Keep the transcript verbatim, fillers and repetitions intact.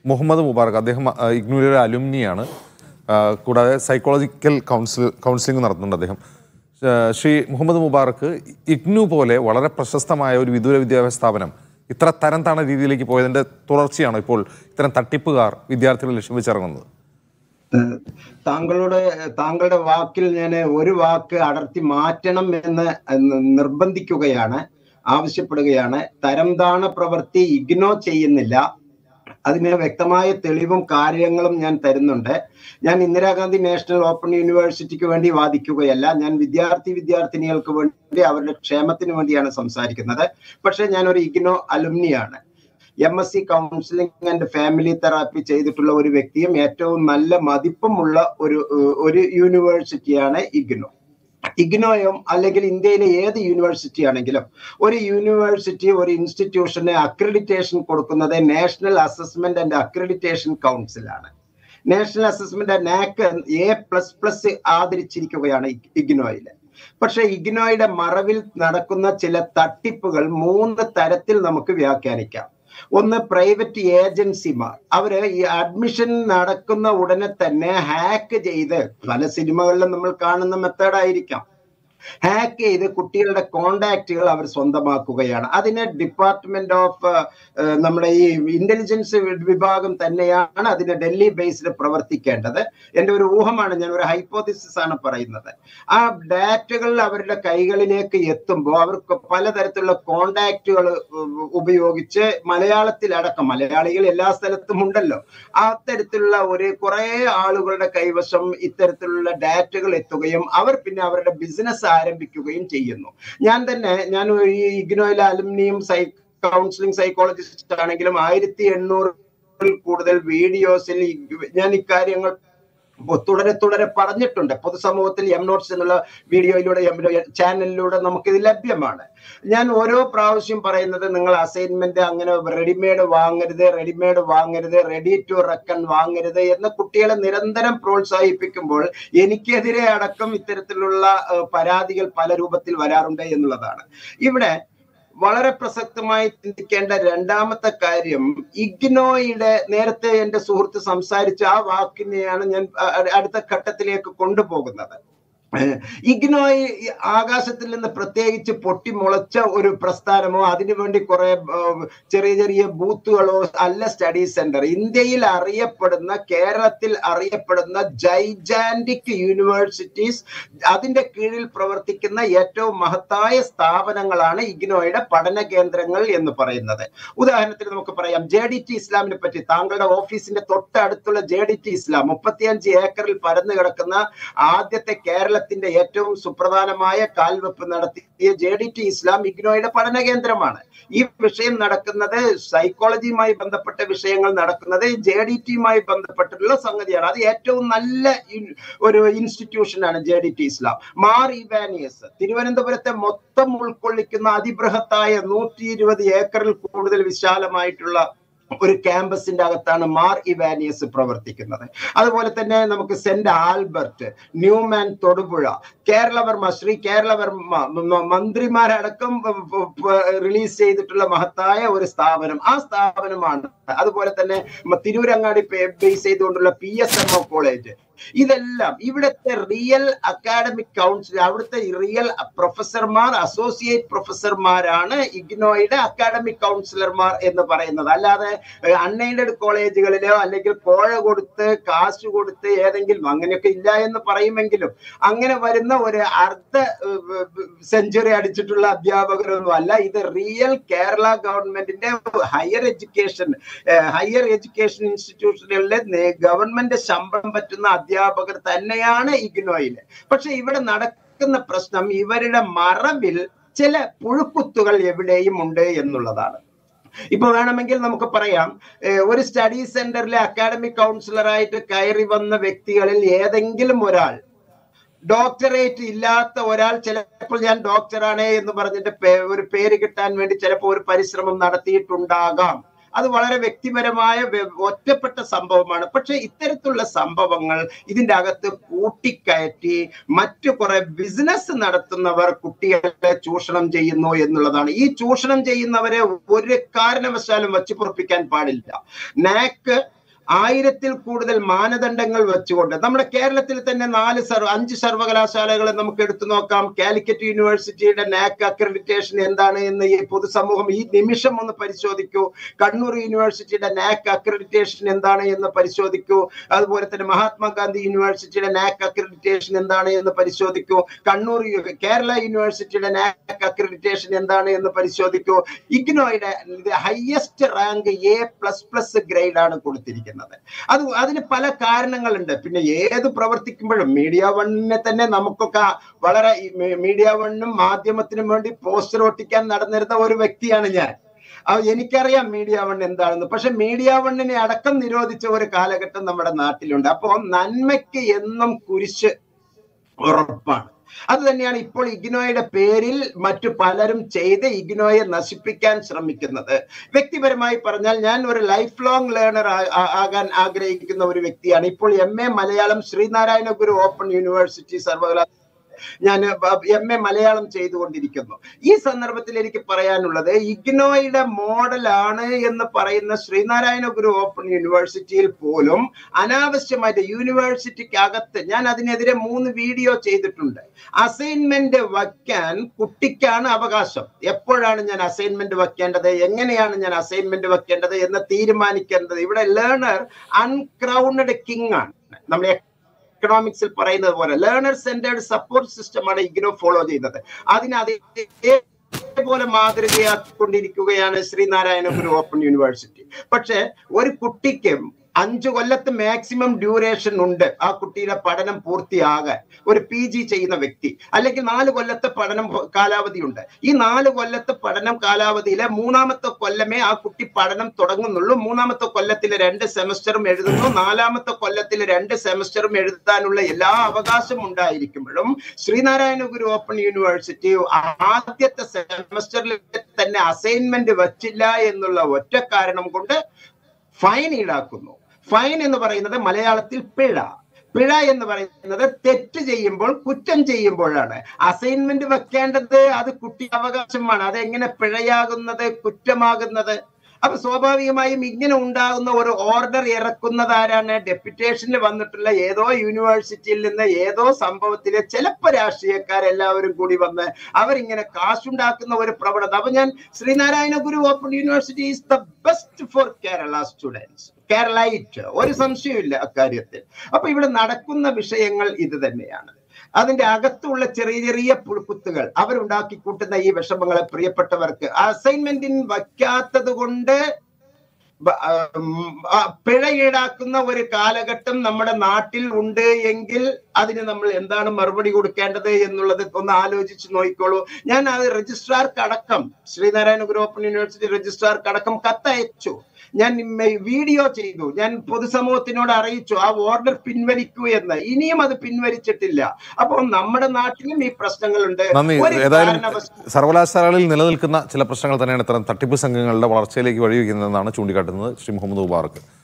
മുഹമ്മദ് മുബാറക്. അദ്ദേഹം ഇഗ്നോയുടെ അലുമിനിയാണ്. കൂടാതെ psychological council counselling നടത്തുന്നുണ്ട് അദ്ദേഹം. ശ്രീ മുഹമ്മദ് മുബാറക്, ഇഗ്നു പോലെ വളരെ പ്രശസ്തമായ ഒരു വിദൂര വിദ്യാഭ്യാസ സ്ഥാപനം ഇത്ര തരം താണ രീതിയിലേക്ക് പോയതിൻ്റെ തുടർച്ചയാണ് ഇപ്പോൾ ഇത്തരം തട്ടിപ്പുകാർ വിദ്യാർത്ഥികളെ ലക്ഷ്യം വെച്ചിറങ്ങുന്നത്. താങ്കളുടെ താങ്കളുടെ വാക്കിൽ ഞാൻ ഒരു വാക്ക് അടർത്തി മാറ്റണം എന്ന് നിർബന്ധിക്കുകയാണ്, ആവശ്യപ്പെടുകയാണ്. തരംതാണ പ്രവൃത്തി ഇഗ്നോ ചെയ്യുന്നില്ല. അതിന് വ്യക്തമായ തെളിവും കാര്യങ്ങളും ഞാൻ തരുന്നുണ്ട്. ഞാൻ ഇന്ദിരാഗാന്ധി നാഷണൽ ഓപ്പൺ യൂണിവേഴ്സിറ്റിക്ക് വേണ്ടി വാദിക്കുകയല്ല. ഞാൻ വിദ്യാർത്ഥി വിദ്യാർത്ഥിനികൾക്ക് വേണ്ടി അവരുടെ ക്ഷേമത്തിന് വേണ്ടിയാണ് സംസാരിക്കുന്നത്. പക്ഷെ ഞാൻ ഒരു ഇഗ്നോ അലുമിനിയാണ്. M S C counselling and family therapy ചെയ്തിട്ടുള്ള ഒരു വ്യക്തിയും ഏറ്റവും നല്ല മതിപ്പുമുള്ള ഒരു ഒരു യൂണിവേഴ്സിറ്റിയാണ് ഇഗ്നോ. ഇഗ്നോയും അല്ലെങ്കിൽ ഇന്ത്യയിലെ ഏത് യൂണിവേഴ്സിറ്റി ആണെങ്കിലും ഒരു യൂണിവേഴ്സിറ്റി ഒരു ഇൻസ്റ്റിറ്റ്യൂഷന് അക്രഡിറ്റേഷൻ കൊടുക്കുന്നത് നാഷണൽ അസസ്മെന്റ് ആൻഡ് അക്രഡിറ്റേഷൻ കൗൺസിലാണ്. National assessment NAAC A plus plus ആദരിച്ചിരിക്കുകയാണ് ഇഗ്നോയില്. പക്ഷെ ഇഗ്നോയുടെ മറവിൽ നടക്കുന്ന ചില തട്ടിപ്പുകൾ മൂന്ന് തരത്തിൽ നമുക്ക് വ്യാഖ്യാനിക്കാം. ഒന്ന്, പ്രൈവറ്റ് ഏജൻസിമാർ. അവര് ഈ അഡ്മിഷൻ നടക്കുന്ന ഉടനെ തന്നെ ഹാക്ക് ചെയ്ത്, പല സിനിമകളിലും നമ്മൾ കാണുന്ന മെത്തേഡായിരിക്കാം, ഹാക്ക് ചെയ്ത് കുട്ടികളുടെ കോണ്ടാക്റ്റുകൾ അവർ സ്വന്തമാക്കുകയാണ്. അതിന് ഡിപ്പാർട്ട്മെന്റ് ഓഫ് നമ്മുടെ ഈ ഇന്റലിജൻസ് വിഭാഗം തന്നെയാണ് അതിന് ഡൽഹി ബേസ്ഡ് പ്രവർത്തിക്കേണ്ടത്. എൻ്റെ ഒരു ഊഹമാണ്, ഞാൻ ഒരു ഹൈപ്പോത്തിസിസ് ആണ് പറയുന്നത്. ആ ഡാറ്റകൾ അവരുടെ കൈകളിലേക്ക് എത്തുമ്പോൾ അവർക്ക് പലതരത്തിലുള്ള കോണ്ടാക്റ്റുകൾ ഉപയോഗിച്ച് മലയാളത്തിലടക്കം, മലയാളികൾ എല്ലാ സ്ഥലത്തും ഉണ്ടല്ലോ, അത്തരത്തിലുള്ള ഒരു കുറെ ആളുകളുടെ കൈവശം ഇത്തരത്തിലുള്ള ഡാറ്റകൾ എത്തുകയും അവർ പിന്നെ അവരുടെ ബിസിനസ് ആരംഭിക്കുകയും ചെയ്യുന്നു. ഞാൻ തന്നെ ഞാൻ ഈ ഇഗ്നോയിലെ അലുമിനിയും സൈ കൗൺസിലിംഗ് സൈക്കോളജിസ്റ്റ് ആണെങ്കിലും ആയിരത്തി എണ്ണൂറിൽ കൂടുതൽ വീഡിയോസിൽ ഞാൻ ഇക്കാര്യങ്ങൾ തുടരെ തുടരെ പറഞ്ഞിട്ടുണ്ട്. പൊതുസമൂഹത്തിൽ എം നോട്ട്സ് എന്നുള്ള വീഡിയോയിലൂടെ ചാനലിലൂടെ നമുക്കിത് ലഭ്യമാണ്. ഞാൻ ഓരോ പ്രാവശ്യം പറയുന്നത്, നിങ്ങൾ അസൈൻമെന്റ് അങ്ങനെ റെഡിമെയ്ഡ് വാങ്ങരുത്, റെഡിമെയ്ഡ് വാങ്ങരുത്, റെഡി ടു റെക്കൺ വാങ്ങരുത് എന്ന് കുട്ടികളെ നിരന്തരം പ്രോത്സാഹിപ്പിക്കുമ്പോൾ എനിക്കെതിരെ അടക്കം ഇത്തരത്തിലുള്ള പരാതികൾ പല രൂപത്തിൽ വരാറുണ്ട് എന്നുള്ളതാണ്. ഇവിടെ വളരെ പ്രസക്തമായി ചിന്തിക്കേണ്ട രണ്ടാമത്തെ കാര്യം, ഇഗ്നോയുടെ നേരത്തെ എൻ്റെ സുഹൃത്ത് സംസാരിച്ച ആ വാക്കിനെയാണ് ഞാൻ അടുത്ത ഘട്ടത്തിലേക്ക് കൊണ്ടുപോകുന്നത്. ഇഗ്നോയ് ആകാശത്തിൽ നിന്ന് പ്രത്യേകിച്ച് പൊട്ടിമുളച്ച ഒരു പ്രസ്ഥാനമോ അതിനുവേണ്ടി കുറെ ചെറിയ ചെറിയ ബൂത്തുകളോ അല്ല സ്റ്റഡി സെന്റർ. ഇന്ത്യയിൽ അറിയപ്പെടുന്ന, കേരളത്തിൽ അറിയപ്പെടുന്ന ജൈജാന്റിക് യൂണിവേഴ്സിറ്റീസ്, അതിന്റെ കീഴിൽ പ്രവർത്തിക്കുന്ന ഏറ്റവും മഹത്തായ സ്ഥാപനങ്ങളാണ് ഇഗ്നോയുടെ പഠന കേന്ദ്രങ്ങൾ എന്ന് പറയുന്നത്. ഉദാഹരണത്തിന് നമുക്ക് പറയാം, ജെ ഡി ടി ഇസ്ലാമിനെ പറ്റി. താങ്കളുടെ ഓഫീസിന്റെ തൊട്ടടുത്തുള്ള ജെ ഡി ടി ഇസ്ലാം മുപ്പത്തിയഞ്ച് ഏക്കറിൽ പരന്നു കിടക്കുന്ന ആദ്യത്തെ കേരള ത്തിന്റെ ഏറ്റവും സുപ്രധാനമായ കാൽവെപ്പ് നടത്തിയ ജെ ഡി ടി ഇസ്ലാം ഇഗ്നോയുടെ പഠന കേന്ദ്രമാണ്. ഈ വിഷയം നടക്കുന്നത്, സൈക്കോളജിയുമായി ബന്ധപ്പെട്ട വിഷയങ്ങൾ നടക്കുന്നത് ജെ ഡി ടിയുമായി ബന്ധപ്പെട്ടിട്ടുള്ള സംഗതിയാണ്. അത് ഏറ്റവും നല്ല ഒരു ഇൻസ്റ്റിറ്റ്യൂഷനാണ് J D T Islam. Mar Ivanios തിരുവനന്തപുരത്തെ മൊത്തം ഉൾക്കൊള്ളിക്കുന്ന അതിബൃഹത്തായ നൂറ്റി ഇരുപത് ഏക്കറിൽ കൂടുതൽ വിശാലമായിട്ടുള്ള ഒരു ക്യാമ്പസിന്റെ അകത്താണ് മാർ ഇവാനിയസ് പ്രവർത്തിക്കുന്നത്. അതുപോലെ തന്നെ നമുക്ക് saint Albert, Newman Thodupuzha, Keralavarma, Sree Keralavarma മന്ത്രിമാരടക്കം റിലീസ് ചെയ്തിട്ടുള്ള മഹത്തായ ഒരു സ്ഥാപനം, ആ സ്ഥാപനമാണ്. അതുപോലെ തന്നെ തിരൂരങ്ങാടി ബേസ് ചെയ്തുകൊണ്ടുള്ള P S M O college. ഇതെല്ലാം ഇവിടുത്തെ റിയൽ അക്കാഡമിക് കൗൺസിൽ, അവിടുത്തെ റിയൽ പ്രൊഫസർമാർ, അസോസിയേറ്റ് പ്രൊഫസർമാരാണ് ഇഗ്നോയുടെ അക്കാഡമിക് കൗൺസിലർമാർ എന്ന് പറയുന്നത്. അല്ലാതെ അൺഎയ്ഡഡ് കോളേജുകളിലോ അല്ലെങ്കിൽ കോഴ കൊടുത്ത് കാശ് കൊടുത്ത് ഏതെങ്കിലും, അങ്ങനെയൊക്കെ ഇല്ല എന്ന് പറയുമെങ്കിലും, അങ്ങനെ വരുന്ന ഒരു അർദ്ധ സെഞ്ചുറി അടിച്ചിട്ടുള്ള അധ്യാപകരൊന്നും അല്ല. ഇത് റിയൽ കേരള ഗവൺമെന്റിന്റെ ഹയർ എഡ്യൂക്കേഷൻ ഹയർ എഡ്യൂക്കേഷൻ ഇൻസ്റ്റിറ്റ്യൂഷനുകളിലെ ഗവൺമെന്റ് ശമ്പളം പറ്റുന്ന അധ്യാപകർ തന്നെയാണ് ഇഗ്നോയില്. പക്ഷെ ഇവിടെ നടക്കുന്ന പ്രശ്നം, ഇവരുടെ മറവിൽ ചില പുഴുക്കുത്തുകൾ എവിടെയും ഉണ്ട് എന്നുള്ളതാണ്. ഇപ്പൊ വേണമെങ്കിൽ നമുക്ക് പറയാം, ഒരു സ്റ്റഡി സെന്ററിലെ അക്കാഡമിക് കൗൺസിലറായിട്ട് കയറി വന്ന വ്യക്തികളിൽ ഏതെങ്കിലും ഒരാൾ, ഡോക്ടറേറ്റ് ഇല്ലാത്ത ഒരാൾ, ചിലപ്പോൾ ഞാൻ ഡോക്ടറാണ് എന്ന് പറഞ്ഞിട്ട് ഒരു പേര് കിട്ടാൻ വേണ്ടി ചിലപ്പോൾ ഒരു പരിശ്രമം നടത്തിയിട്ടുണ്ടാകാം. അത് വളരെ വ്യക്തിപരമായ ഒറ്റപ്പെട്ട സംഭവമാണ്. പക്ഷെ ഇത്തരത്തിലുള്ള സംഭവങ്ങൾ ഇതിൻ്റെ അകത്ത് കൂട്ടിക്കയറ്റി മറ്റു കുറെ ബിസിനസ് നടത്തുന്നവർ കുട്ടികളെ ചൂഷണം ചെയ്യുന്നു എന്നുള്ളതാണ്. ഈ ചൂഷണം ചെയ്യുന്നവരെ ഒരു കാരണവശാലും വച്ചു പൊറപ്പിക്കാൻ പാടില്ല. നാക്ക് ആയിരത്തിൽ കൂടുതൽ മാനദണ്ഡങ്ങൾ വെച്ചുകൊണ്ട് നമ്മുടെ കേരളത്തിൽ തന്നെ നാല് സർവ അഞ്ച് സർവകലാശാലകളെ നമുക്ക് എടുത്തു നോക്കാം. കാലിക്കറ്റ് യൂണിവേഴ്സിറ്റിയുടെ നാക് അക്രഡിറ്റേഷൻ എന്താണ് എന്ന് ഈ പൊതുസമൂഹം ഈ നിമിഷം ഒന്ന് പരിശോധിക്കൂ. കണ്ണൂർ യൂണിവേഴ്സിറ്റിയുടെ നാക് അക്രഡിറ്റേഷൻ എന്താണ് എന്ന് പരിശോധിക്കൂ. അതുപോലെ തന്നെ മഹാത്മാഗാന്ധി യൂണിവേഴ്സിറ്റിയുടെ നാക് അക്രഡിറ്റേഷൻ എന്താണ് എന്ന് പരിശോധിക്കൂ. കണ്ണൂർ കേരള യൂണിവേഴ്സിറ്റിയുടെ നാക് അക്രഡിറ്റേഷൻ എന്താണ് എന്ന് പരിശോധിക്കൂ. ഇഗ്നോയുടെ highest rank A plus plus grade ആണ് കൊടുത്തിരിക്കുന്നത്. അത് അതിന് പല കാരണങ്ങളുണ്ട്. പിന്നെ ഏത് പ്രവർത്തിക്കുമ്പോഴും മീഡിയ വണ്ണിനെ തന്നെ നമുക്കൊക്കെ വളരെ മീഡിയ വണ്ണും മാധ്യമത്തിനും വേണ്ടി പോസ്റ്റർ ഒട്ടിക്കാൻ നടന്നിരുന്ന ഒരു വ്യക്തിയാണ് ഞാൻ. എനിക്കറിയാം മീഡിയ വൺ എന്താണെന്ന്. പക്ഷെ മീഡിയ വണ്ണിനെ അടക്കം നിരോധിച്ച ഒരു കാലഘട്ടം നമ്മുടെ നാട്ടിലുണ്ട്. അപ്പോൾ നന്മയ്ക്ക് എന്നും കുരിശ് ഉറപ്പാണ്. അത് തന്നെയാണ് ഇപ്പോൾ ഇഗ്നോയുടെ പേരിൽ മറ്റു പലരും ചെയ്ത് ഇഗ്നോയെ നശിപ്പിക്കാൻ ശ്രമിക്കുന്നത്. വ്യക്തിപരമായി പറഞ്ഞാൽ ഞാൻ ഒരു ലൈഫ് ലോങ് ലേണർ ആകാൻ ആഗ്രഹിക്കുന്ന ഒരു വ്യക്തിയാണ്. ഇപ്പോൾ M A Malayalam Sreenarayana Guru open university സർവകലാശാല ഞാൻ എം എ മലയാളം ചെയ്തുകൊണ്ടിരിക്കുന്നു. ഈ സന്ദർഭത്തിൽ എനിക്ക് പറയാനുള്ളത്, ഇഗ്നോയുടെ മോഡലാണ് എന്ന് പറയുന്ന ശ്രീനാരായണ ഗുരു ഓപ്പൺ യൂണിവേഴ്സിറ്റിയിൽ പോലും അനാവശ്യമായിട്ട് യൂണിവേഴ്സിറ്റിക്ക് അകത്ത് ഞാൻ അതിനെതിരെ മൂന്ന് വീഡിയോ ചെയ്തിട്ടുണ്ട്. അസൈൻമെന്റ് വയ്ക്കാൻ കുട്ടിക്കാണ് അവകാശം. എപ്പോഴാണ് ഞാൻ അസൈൻമെന്റ് വെക്കേണ്ടത്, എങ്ങനെയാണ് ഞാൻ അസൈൻമെന്റ് വെക്കേണ്ടത് എന്ന് തീരുമാനിക്കേണ്ടത് ഇവിടെ ലേണർ അൺക്രൗണ്ടഡ് കിങ് ആണ്. നമ്മൾ എക്കണോമിക്സിൽ പറയുന്നത് പോലെ ലേണർ സെന്റേർഡ് സപ്പോർട്ട് സിസ്റ്റമാണ് ഇഗ്നോ ഫോളോ ചെയ്യുന്നത്. അതിന് അതേപോലെ മാതൃകയാക്കിക്കൊണ്ടിരിക്കുകയാണ് ശ്രീനാരായണ ഗുരു ഓപ്പൺ യൂണിവേഴ്സിറ്റി. പക്ഷെ ഒരു കുട്ടിക്ക് അഞ്ചു കൊല്ലത്ത് മാക്സിമം ഡ്യൂറേഷൻ ഉണ്ട് ആ കുട്ടിയുടെ പഠനം പൂർത്തിയാകാൻ. ഒരു പി ജി ചെയ്യുന്ന വ്യക്തി അല്ലെങ്കിൽ നാല് കൊല്ലത്തെ പഠനം കാലാവധി ഉണ്ട്. ഈ നാല് കൊല്ലത്തെ പഠനം കാലാവധിയിലെ മൂന്നാമത്തെ കൊല്ലമേ ആ കുട്ടി പഠനം തുടങ്ങുന്നുള്ളൂ. മൂന്നാമത്തെ കൊല്ലത്തിലെ രണ്ട് സെമസ്റ്ററും എഴുതുന്നു. നാലാമത്തെ കൊല്ലത്തിലെ രണ്ട് സെമസ്റ്ററും എഴുതാനുള്ള എല്ലാ അവകാശം ഉണ്ടായിരിക്കുമ്പോഴും ശ്രീനാരായണ ഗുരു ഓപ്പൺ യൂണിവേഴ്സിറ്റി ആദ്യത്തെ സെമസ്റ്ററിൽ തന്നെ അസൈൻമെന്റ് വച്ചില്ല എന്നുള്ള ഒറ്റ കാരണം കൊണ്ട് ഫൈൻ ഈടാക്കുന്നു. ഫൈൻ എന്ന് പറയുന്നത് മലയാളത്തിൽ പിഴ. പിഴ എന്ന് പറയുന്നത് തെറ്റ് ചെയ്യുമ്പോൾ, കുറ്റം ചെയ്യുമ്പോഴാണ്. അസൈൻമെന്റ് വെക്കേണ്ടത് അത് കുട്ടി അവകാശമാണ്. അതെങ്ങനെ പിഴയാകുന്നത്, കുറ്റമാകുന്നത്? അപ്പൊ സ്വാഭാവികമായും ഇങ്ങനെ ഉണ്ടാകുന്ന ഒരു ഓർഡർ ഇറക്കുന്നത് ആരാണ്? ഡെപ്യൂട്ടേഷനിൽ വന്നിട്ടുള്ള ഏതോ യൂണിവേഴ്സിറ്റിയിൽ നിന്ന് ഏതോ സംഭവത്തിലെ ചിലപ്പോ രാഷ്ട്രീയക്കാരെല്ലാവരും കൂടി വന്ന് അവരിങ്ങനെ കാശുണ്ടാക്കുന്ന ഒരു പ്രവണത. അപ്പൊ ഞാൻ Sreenarayana Guru open university is the best for Kerala students, Keralite, ഒരു സംശയമില്ല അക്കാര്യത്തിൽ. അപ്പൊ ഇവിടെ നടക്കുന്ന വിഷയങ്ങൾ ഇത് തന്നെയാണ്. അതിന്റെ അകത്തുള്ള ചെറിയ ചെറിയ പുഴുക്കുത്തുകൾ അവരുണ്ടാക്കി കൂട്ടുന്ന ഈ വിഷമങ്ങളെ പ്രിയപ്പെട്ടവർക്ക് അസൈൻമെന്റിന് വയ്ക്കാത്തത് കൊണ്ട് പിഴ ഈടാക്കുന്ന ഒരു കാലഘട്ടം നമ്മുടെ നാട്ടിൽ ഉണ്ട് എങ്കിൽ അതിന് നമ്മൾ എന്താണ് മറുപടി കൊടുക്കേണ്ടത് എന്നുള്ളത് ഒന്ന് ആലോചിച്ച് നോക്കിക്കോളൂ. ഞാൻ അത് രജിസ്ട്രാർക്കടക്കം, ശ്രീനാരായണ ഗുരു ഓപ്പൺ യൂണിവേഴ്സിറ്റി രജിസ്ട്രാർക്കടക്കം കത്തയച്ചു. ഞാൻ വീഡിയോ ചെയ്തു. ഞാൻ പൊതുസമൂഹത്തിനോട് അറിയിച്ചു ആ ഓർഡർ പിൻവലിക്കൂ എന്ന്. ഇനിയും അത് പിൻവലിച്ചിട്ടില്ല. അപ്പോൾ നമ്മുടെ നാട്ടിലും ഈ പ്രശ്നങ്ങളുണ്ട്. സർവകലാശാലകളിൽ നിലനിൽക്കുന്ന ചില പ്രശ്നങ്ങൾ തന്നെയാണ് ഇത്തരം തട്ടിപ്പ് സംഘങ്ങളുടെ വളർച്ചയിലേക്ക് വഴിവെക്കുന്നതെന്നാണ് ചൂണ്ടിക്കാട്ടുന്നത് ശ്രീ മുഹമ്മദ് മുബാറക്ക്.